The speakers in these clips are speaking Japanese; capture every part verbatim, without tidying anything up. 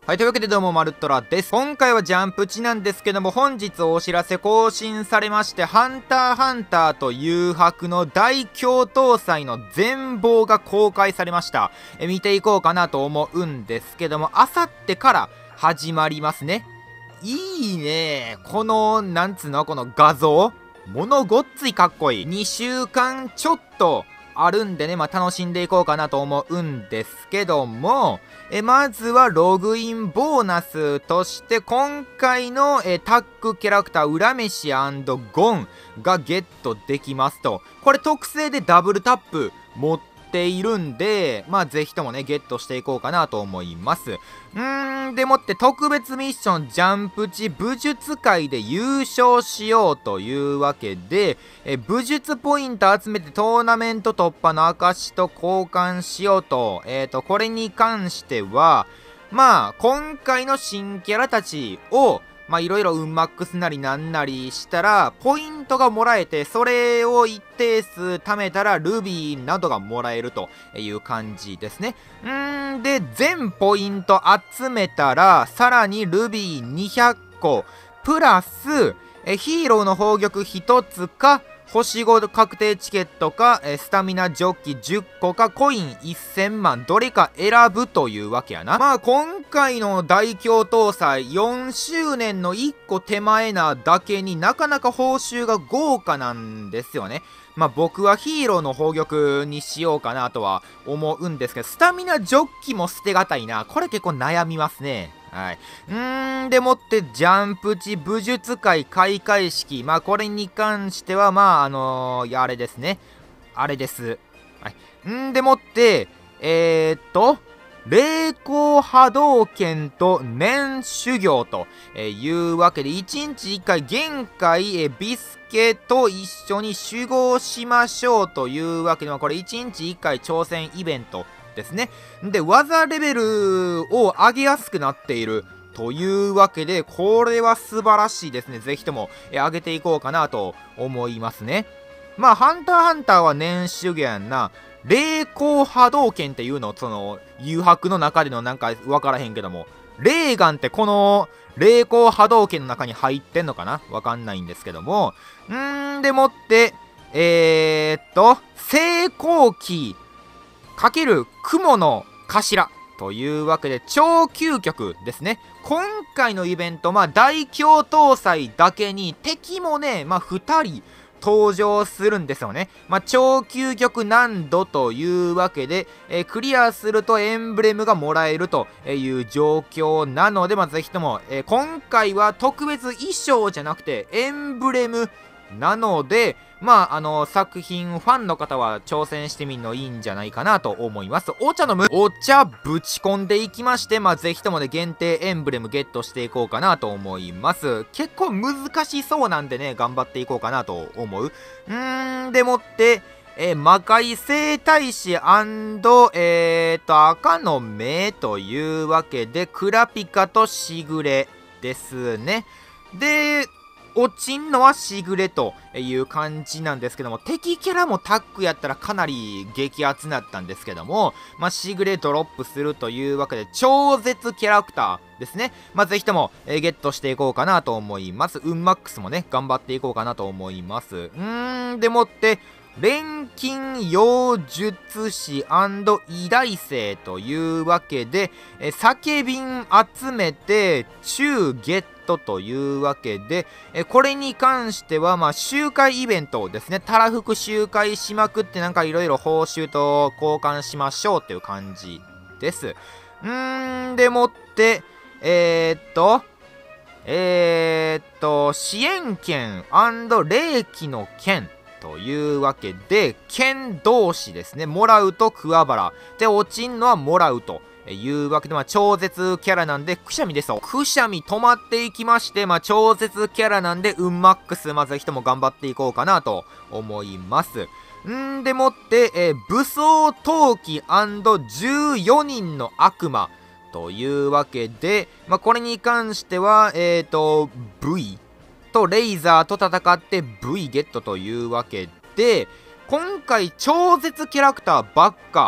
はい、というわけでどうも、マルトラです。今回はジャンプ値なんですけども、本日お知らせ更新されまして、ハンターハンターと誘白の大共闘祭の全貌が公開されました。え、見ていこうかなと思うんですけども、あさってから始まりますね。いいね。この、なんつうの、この画像。ものごっついかっこいい。にしゅうかんちょっとあるんでね、まあ、楽しんでいこうかなと思うんですけども、えまずはログインボーナスとして今回のえタッグキャラクター裏飯ゴンがゲットできますと。これ特性でダブルタップ持っているんで、まあぜひともねゲットしていこうかなと思います。うーん、でもって特別ミッションジャンプ値武術界で優勝しようというわけで、え武術ポイント集めてトーナメント突破の証と交換しようと、えっと、これに関しては、まあ、今回の新キャラたちを、まあ、いろいろ運マックスなりなんなりしたら、ポイントがもらえて、それを一定数貯めたら、ルビーなどがもらえるという感じですね。うーん、で、全ポイント集めたら、さらにルビーにひゃっこ、プラス、えヒーローの宝玉ひとつか、星ご確定チケットか、えスタミナジョッキじゅっこか、コインせんまん、どれか選ぶというわけやな。まあ今回の大共闘祭よんしゅうねんのいっこ手前なだけになかなか報酬が豪華なんですよね。まあ僕はヒーローの宝玉にしようかなとは思うんですけど、スタミナジョッキも捨てがたいな。これ結構悩みますね。はい。うーん、でもって、ジャンプ値武術界開会式。まあ、これに関しては、まあ、あのー、いや、あれですね。あれです。はい。んでもって、えー、っと、霊光波動拳と念修行というわけで、いちにちいっかい限界ビスケと一緒に集合しましょうというわけで、これいちにちいっかい挑戦イベントですね。で、技レベルを上げやすくなっているというわけで、これは素晴らしいですね。ぜひとも上げていこうかなと思いますね。まあ、ハンターハンターは年修行やんな。霊光波動拳っていうの、その、誘白の中でのなんかわからへんけども、レーガンってこの霊光波動拳の中に入ってんのかなわかんないんですけども、んーでもって、えー、っと、成功期かける雲の頭というわけで超究極ですね。今回のイベント、まあ大共闘祭だけに敵もね、まあふたり登場するんですよね。まあ超究極難度というわけで、えー、クリアするとエンブレムがもらえるという状況なので、まあぜひとも、えー、今回は特別衣装じゃなくてエンブレムなので、まあ、あの、作品ファンの方は挑戦してみるのいいんじゃないかなと思います。お茶飲むお茶ぶち込んでいきまして、まあ、ぜひともね、限定エンブレムゲットしていこうかなと思います。結構難しそうなんでね、頑張っていこうかなと思う。うーん、でもって、えー、魔界聖大使えーと、赤の目というわけで、クラピカとしぐれですね。で、落ちんのはしぐれという感じなんですけども、敵キャラもタッグやったらかなり激アツだったんですけども、まあ、しぐれドロップするというわけで、超絶キャラクターですね。まあ、ぜひとも、えー、ゲットしていこうかなと思います。運マックスもね、頑張っていこうかなと思います。うーん、でもって、錬金妖術師偉大生というわけで、えー、叫びん集めて、中ゲットというわけで、えこれに関しては、まあ、周回イベントですね。たらふく周回しまくって、なんかいろいろ報酬と交換しましょうっていう感じです。うーん、でもって、えー、っと、えー、っと、支援権霊気の剣というわけで、剣同士ですね。もらうと桑原。で、落ちんのはもらうと。いうわけで、まあ、超絶キャラなんで、くしゃみですよ。くしゃみ止まっていきまして、まあ、超絶キャラなんで、運マックス、まず人も頑張っていこうかなと思います。んでもって、えー、武装闘技じゅうよにんの悪魔というわけで、まあ、これに関しては、えっと、V とレイザーと戦って V ゲットというわけで、今回超絶キャラクターばっか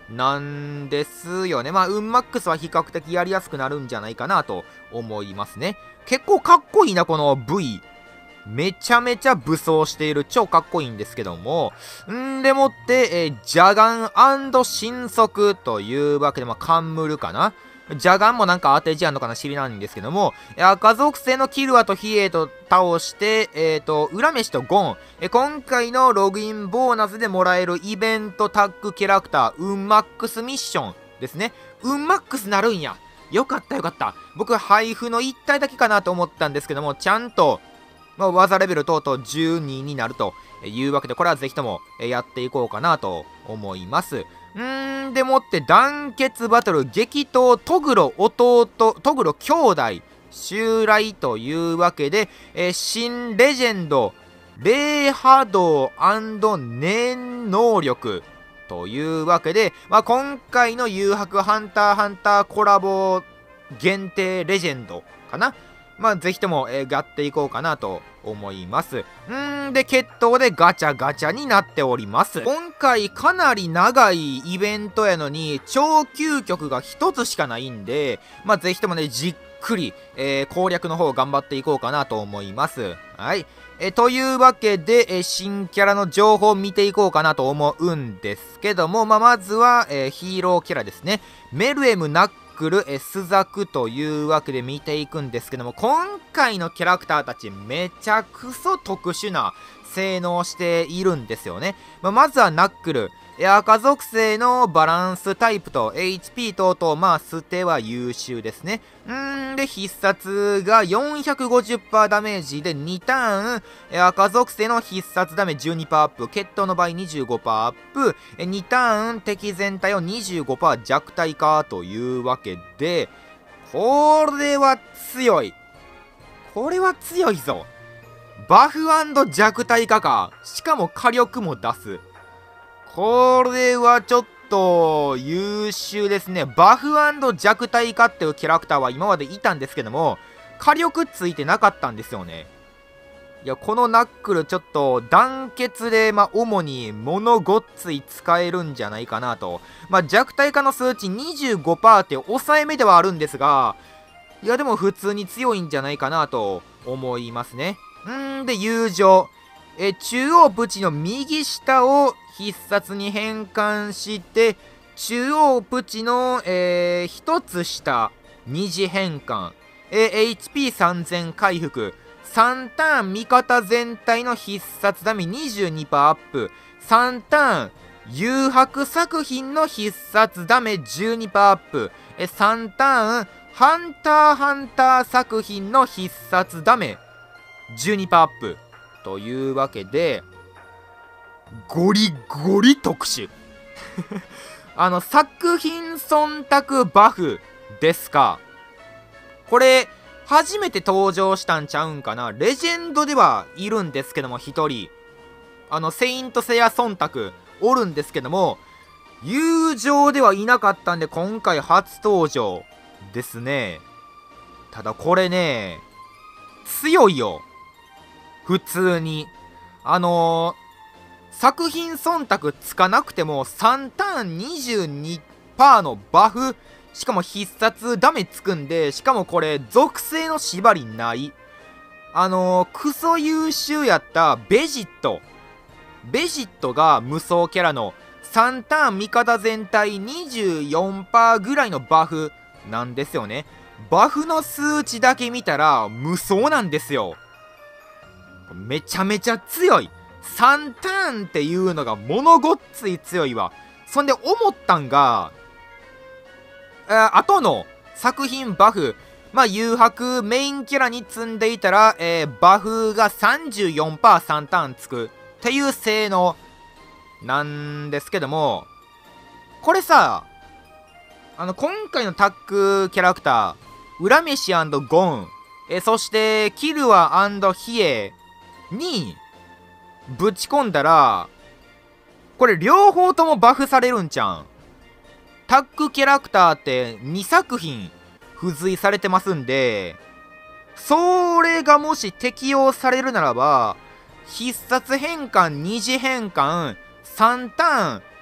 なんですよね。まあ、ウンマックスは比較的やりやすくなるんじゃないかなと思いますね。結構かっこいいな、この V。めちゃめちゃ武装している。超かっこいいんですけども。んでもって、えー、邪眼神速というわけで、まあ、カンムルかな。邪眼もなんか当て字あんのかな知りないんですけども、赤属性のキルアとヒエと倒して、えっ、ー、と、裏飯とゴン。え今回のログインボーナスでもらえるイベントタッグキャラクター、ウンマックスミッションですね。ウンマックスなるんや。よかったよかった。僕、配布のいち体だけかなと思ったんですけども、ちゃんと、まあ、技レベル等々じゅうにになるというわけで、これはぜひともやっていこうかなと思います。うーん、でもって団結バトル激闘トグロ弟、トグロ兄弟襲来というわけで、えー、新レジェンド、霊波動念能力というわけで、まあ、今回の誘白ハンターハンターコラボ限定レジェンドかな。まあ、ぜひとも、えー、やっていこうかなと思います。んーで、決闘でガチャガチャになっております。今回かなり長いイベントやのに、超究極がひとつしかないんで、まあ、ぜひともね、じっくり、えー、攻略の方頑張っていこうかなと思います。はい。えというわけで、え新キャラの情報を見ていこうかなと思うんですけども、まあ、まずは、えヒーローキャラですね。メルエムナックル、えスザクというわけで見ていくんですけども、今回のキャラクターたちめちゃくそ特殊な性能をしているんですよね。まあ、まずはナックル。赤属性のバランスタイプと エイチピー 等々、まあ、捨ては優秀ですね。んーで、必殺が よんひゃくごじゅっパーセント ダメージでにターン、赤属性の必殺ダメ じゅうにパーセント アップ、決闘の場合 にじゅうごパーセント アップ、にターン敵全体を にじゅうごパーセント 弱体化というわけで、これは強い。これは強いぞ。バフ&弱体化か。しかも火力も出す。これはちょっと優秀ですね。バフ&弱体化っていうキャラクターは今までいたんですけども、火力ついてなかったんですよね。いや、このナックルちょっと団結で、まあ、主に物ごっつい使えるんじゃないかなと。まあ、弱体化の数値 にじゅうごパーセント って抑えめではあるんですが、いや、でも普通に強いんじゃないかなと思いますね。んーで、友情。え、中央プチの右下を必殺に変換して、中央プチの、えー、一つ下、二次変換。えー、エイチピーさんぜん 回復。さんターン味方全体の必殺ダメ にじゅうにパーセント アップ。さんターン誘白作品の必殺ダメ じゅうにパーセント アップ。え、さんターンハンターハンター作品の必殺ダメ じゅうにパーセント アップ。というわけで、ゴリゴリ特殊。あの、作品忖度バフですか。これ、初めて登場したんちゃうんかな。レジェンドではいるんですけども、一人。あの、セイントセイヤ忖度おるんですけども、友情ではいなかったんで、今回初登場ですね。ただこれね、強いよ。普通に。あのー、作品忖度つかなくてもさんターン にじゅうにパーセント のバフ、しかも必殺ダメつくんで、しかもこれ属性の縛りない。あのー、クソ優秀やったベジット。ベジットが無双キャラのさんターン味方全体 にじゅうよんパーセント ぐらいのバフなんですよね。バフの数値だけ見たら無双なんですよ。めちゃめちゃ強い。さんターンっていうのが物ごっつい強いわ。そんで思ったんが、あ後の作品バフ、まあ、誘白メインキャラに積んでいたら、えー、バフが さんじゅうよんパーセント さんターンつくっていう性能なんですけども、これさ、あの、今回のタッグキャラクター、裏飯&ゴン、えそして、キルア&ヒエに、ぶち込んだら、これ両方ともバフされるんちゃうん。タッグキャラクターってにさく品付随されてますんで、それがもし適用されるならば、必殺変換、二次変換、さんターン、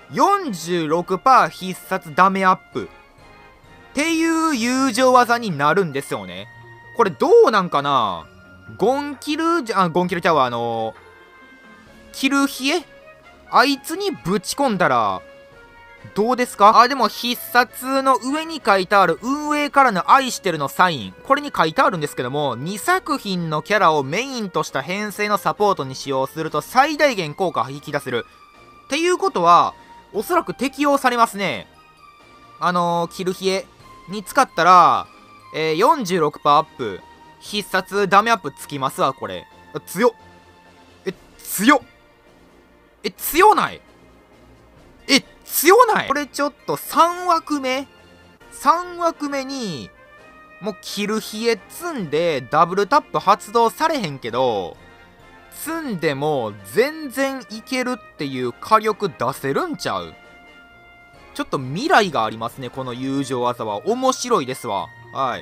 よんじゅうろくパーセント 必殺ダメアップっていう友情技になるんですよね。これどうなんかな。ゴンキルじゃ、あ、ゴンキルちゃうわ、あのー、キルヒエあいつにぶち込んだら、どうですか。あ、でも必殺の上に書いてある運営からの愛してるのサイン。これに書いてあるんですけども、にさく品のキャラをメインとした編成のサポートに使用すると最大限効果を引き出せる。っていうことは、おそらく適用されますね。あのー、キルヒエに使ったら、えー、よんじゅうろくパーセントアップ。必殺ダメアップつきますわ、これ。強っ。え、強っ。え、強ないえ、強ないこれちょっとさん枠目 ?さん 枠目に、もうキルヒエ積んでダブルタップ発動されへんけど、積んでも全然いけるっていう火力出せるんちゃう。ちょっと未来がありますね、この友情技は。面白いですわ。はい。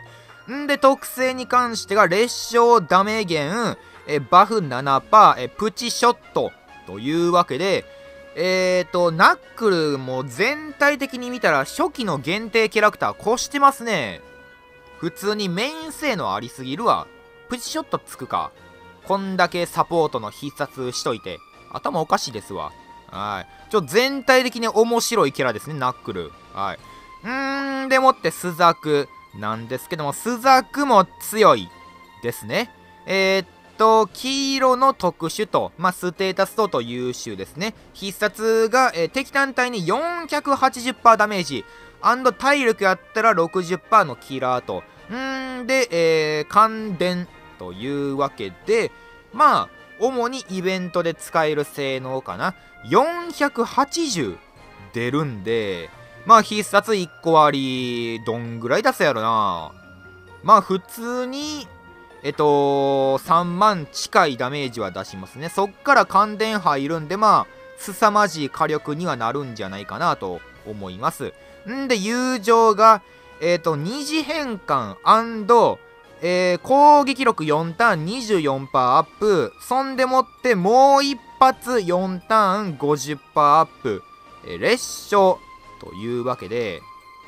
んで、特性に関してが、烈勝ダメ減、え、バフ ななパーセント、え、プチショットというわけで、えーと、ナックルも全体的に見たら初期の限定キャラクター越してますね。普通にメイン性能ありすぎるわ。プチショットつくか。こんだけサポートの必殺しといて。頭おかしいですわ。はい。ちょ、全体的に面白いキャラですね、ナックル。はい。うーん、でもってスザクなんですけども、スザクも強いですね。えーっと、黄色の特殊と、まあ、ステータスとと優秀ですね。必殺が、えー、敵単体に よんひゃくはちじゅっパーセント ダメージ。体力やったら ろくじゅっパーセント のキラーと。んーで、えー、感電というわけで、まあ、主にイベントで使える性能かな。よんひゃくはちじゅう出るんで、まあ必殺いっこ割り、どんぐらい出すやろな。まあ普通に、えっと、さんまん近いダメージは出しますね。そっから感電入るんで、まあ、凄まじい火力にはなるんじゃないかなと思います。んで、友情が、えっと、二次変換&、えー、攻撃力よんターン にじゅうよんパーセント アップ。そんでもってもう一発よんターン ごじゅっパーセント アップ。えー、烈勝というわけで、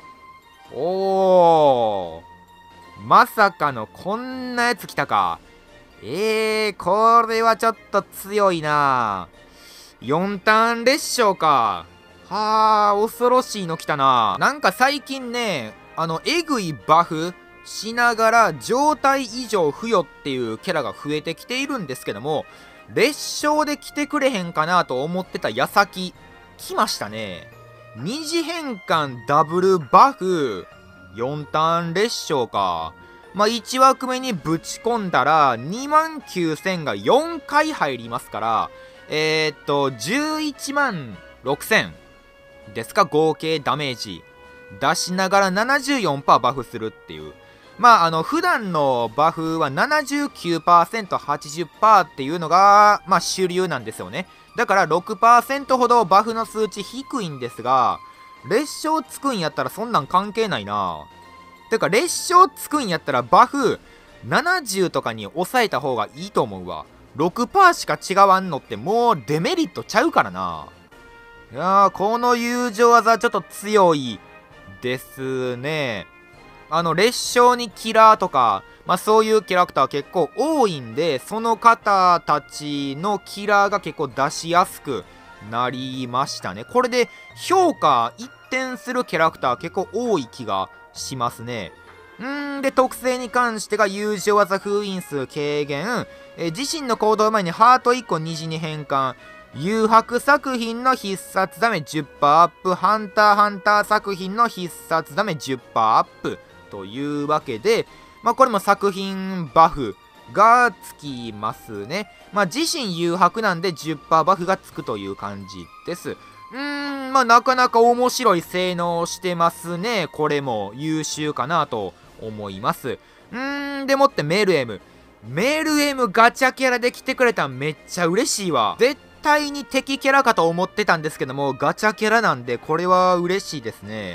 おー。まさかのこんなやつ来たか。えー、これはちょっと強いな。よんターン烈勝か。はあ、恐ろしいの来たな。なんか最近ね、あの、えぐいバフしながら状態異常付与っていうキャラが増えてきているんですけども、烈勝で来てくれへんかなと思ってた矢先、来ましたね。二次変換ダブルバフ、よんターン烈勝か。まあ、いち枠目にぶち込んだら、にまんきゅうせんがよんかい入りますから、えー、っと、じゅういちまんろくせんですか、合計ダメージ。出しながら ななじゅうよんパーセント バフするっていう。まあ、あの、普段のバフは ななじゅうきゅうパーセント、はちじゅっパーセント っていうのが、まあ、主流なんですよね。だから ろくパーセント ほどバフの数値低いんですが、烈勝つくんやったらそんなん関係ないな。てか、烈勝つくんやったらバフななじゅうとかに抑えた方がいいと思うわ。ろくパーセント しか違わんのってもうデメリットちゃうからな。いやー、この友情技ちょっと強いですね。あの、烈勝にキラーとか、まあそういうキャラクター結構多いんで、その方たちのキラーが結構出しやすくなりましたね。これで評価一転するキャラクター結構多い気がしますね。んーで、特性に関してが友情技封印数軽減、え自身の行動前にハートいっこ虹に変換、誘白作品の必殺ダメ じゅっパーセント アップ、ハンターハンター作品の必殺ダメ じゅっパーセント アップというわけで、まあこれも作品バフがつきますね。まあ自身誘白なんで じゅっパーセント バフがつくという感じです。うーん、まあなかなか面白い性能してますね。これも優秀かなと思います。うーん、でもってメルエム。メルエムガチャキャラで来てくれたんめっちゃ嬉しいわ。絶対に敵キャラかと思ってたんですけども、ガチャキャラなんでこれは嬉しいですね。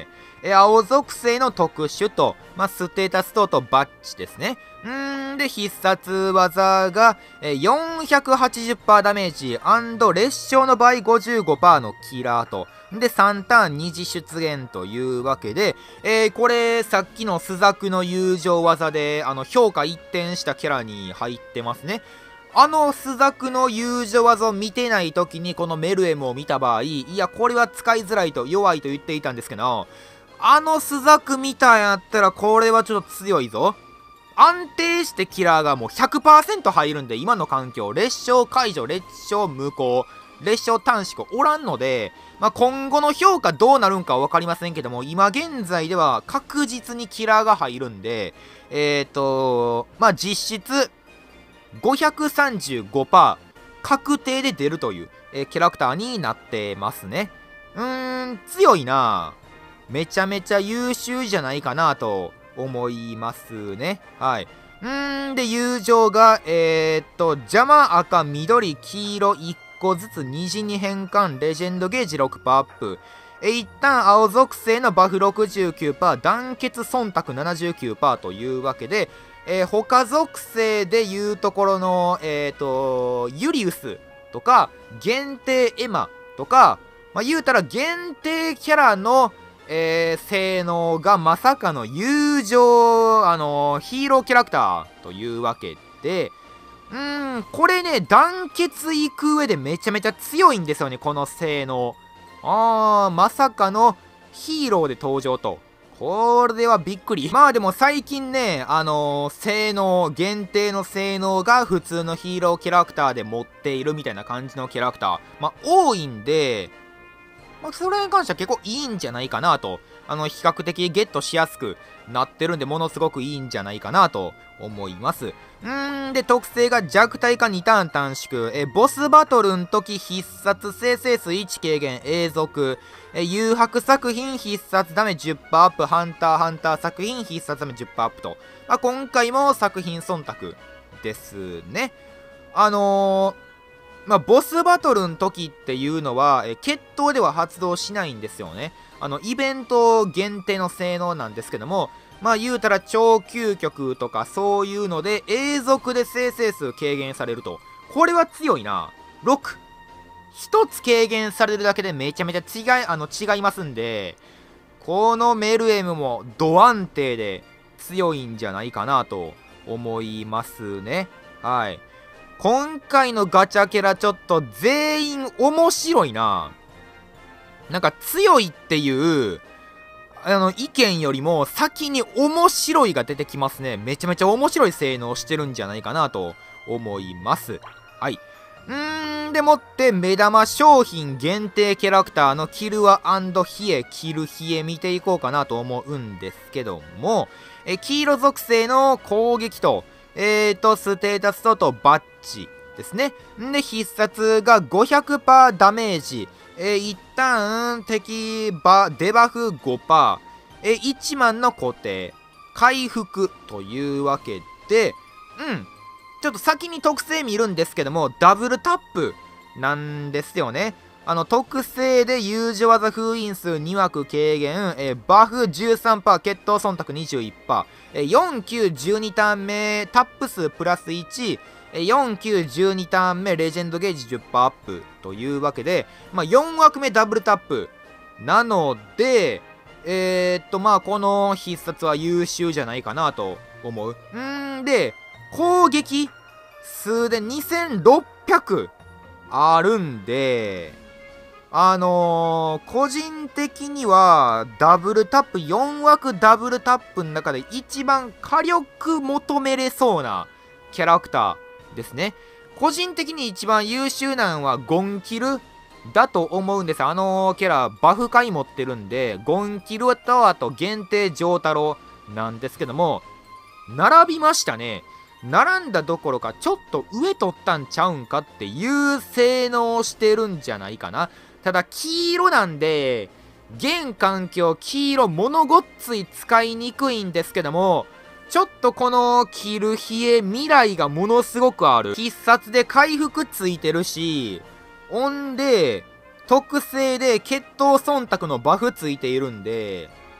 え青属性の特殊と、まあ、ステータス等とバッチですね。うーん、で、必殺技が、えよんひゃくはちじゅっパーセント ダメージ列傷の場合 ごじゅうごパーセント のキラーと。で、さんターンに次出現というわけで、えー、これ、さっきのスザクの友情技で、あの、評価一転したキャラに入ってますね。あのスザクの友情技を見てない時にこのメルエムを見た場合、いや、これは使いづらいと、弱いと言っていたんですけど、あのスザク見たんやったらこれはちょっと強いぞ。安定してキラーがもう ひゃくパーセント 入るんで、今の環境、列傷解除、列傷無効、列傷短縮おらんので、まあ、今後の評価どうなるんかは分かりませんけども、今現在では確実にキラーが入るんで、えっと、まあ、実質、ごひゃくさんじゅうごパーセント 確定で出るという、えー、キャラクターになってますね。うーん、強いなぁ。めちゃめちゃ優秀じゃないかなと思いますね。はい。うーん、で、友情が、えー、っと、邪魔、赤、緑、黄色、いっこずつ虹に変換、レジェンドゲージ ろくパーセント アップ。え一旦青属性のバフ ろくじゅうきゅうパーセント、団結忖度 ななじゅうきゅうパーセント というわけで、えー、他属性でいうところの、えっ、ー、と、ユリウスとか、限定エマとか、まあ、言うたら限定キャラの、えー、性能がまさかの友情、あのー、ヒーローキャラクターというわけで、うーん、これね、団結いく上でめちゃめちゃ強いんですよね、この性能。あー、まさかのヒーローで登場と。これはびっくり。まあでも最近ね、あのー、性能、限定の性能が普通のヒーローキャラクターで持っているみたいな感じのキャラクター、まあ多いんで、まあそれに関しては結構いいんじゃないかなと。あの、比較的ゲットしやすくなってるんで、ものすごくいいんじゃないかなと思います。うーん、で、特性が弱体化にターン短縮。え、ボスバトルの時必殺生成数いち軽減、永続。え、誘白作品必殺ダメ じゅっパーセント アップ。ハンターハンター作品必殺ダメ じゅっパーセント アップと。まあ、今回も作品忖度ですね。あのー、まあ、ボスバトルの時っていうのは、え、決闘では発動しないんですよね。あの、イベント限定の性能なんですけども、まあ、言うたら超究極とかそういうので、永続で生成数軽減されると。これは強いな。ろく。一つ軽減されるだけでめちゃめちゃ違い、あの、違いますんで、このメルエムもド安定で強いんじゃないかなと思いますね。はい。今回のガチャキャラちょっと全員面白いな。なんか強いっていうあの意見よりも先に面白いが出てきますね。めちゃめちゃ面白い性能してるんじゃないかなと思います。はい。うーんでもって目玉商品限定キャラクターのキルア&ヒエ、キルヒエ見ていこうかなと思うんですけども、え黄色属性の攻撃とえーと、ステータスととバッチですね。んで、必殺が ごひゃくパーセント ダメージ。えー、一旦、敵バ、デバフ ごパーセント。えー、いちまんの固定。回復というわけで、うん。ちょっと先に特性見るんですけども、ダブルタップなんですよね。あの、特性で友情技封印数に枠軽減、えー、バフ じゅうさんパーセント、決闘忖度 にじゅういちパーセント、えー、よん、きゅう、じゅうにターン目、タップ数プラスいち、えー、よん、きゅう、じゅうにターン目、レジェンドゲージ じゅっパーセント アップというわけで、まあ、よん枠目ダブルタップなので、えー、っと、まあ、この必殺は優秀じゃないかなと思う。んーで、攻撃数でにせんろっぴゃくあるんで、あのー、個人的にはダブルタップよん枠ダブルタップの中で一番火力求めれそうなキャラクターですね。個人的に一番優秀なのはゴンキルだと思うんです。あのー、キャラバフ回持ってるんで、ゴンキルとあと限定丈太郎なんですけども、並びましたね。並んだどころかちょっと上取ったんちゃうんかっていう性能をしてるんじゃないかな。ただ黄色なんで、現環境黄色物ごっつい使いにくいんですけども、ちょっとこのキルヒエ未来がものすごくある。必殺で回復ついてるし、ほんで、特性で決闘忖度のバフついているんで、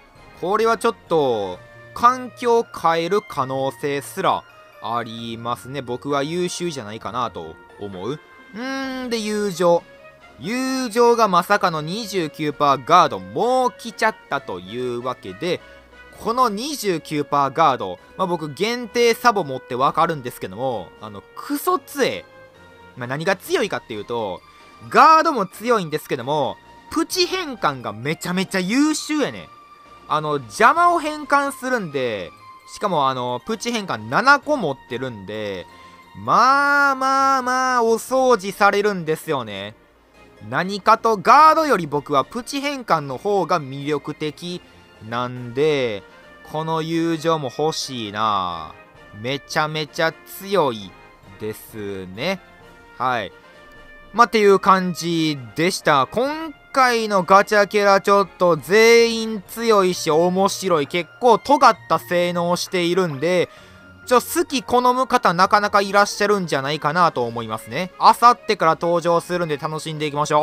これはちょっと、環境を変える可能性すらありますね。僕は優秀じゃないかなと思う。うーん、で、友情。友情がまさかの にじゅうきゅうパーセント ガード、もう来ちゃったというわけで、この にじゅうきゅうパーセント ガード、まあ、僕限定サボ持ってわかるんですけども、あの、クソ強え。まあ、何が強いかっていうと、ガードも強いんですけども、プチ変換がめちゃめちゃ優秀やね。あの、邪魔を変換するんで、しかもあの、プチ変換ななこ持ってるんで、まあまあまあ、お掃除されるんですよね。何かとガードより僕はプチ変換の方が魅力的なんで、この友情も欲しいな。めちゃめちゃ強いですね。はい。まあ、っていう感じでした。今回のガチャキャラちょっと全員強いし面白い。結構尖った性能をしているんで、ちょ、好き好む方なかなかいらっしゃるんじゃないかなと思いますね。あさってから登場するんで楽しんでいきましょう。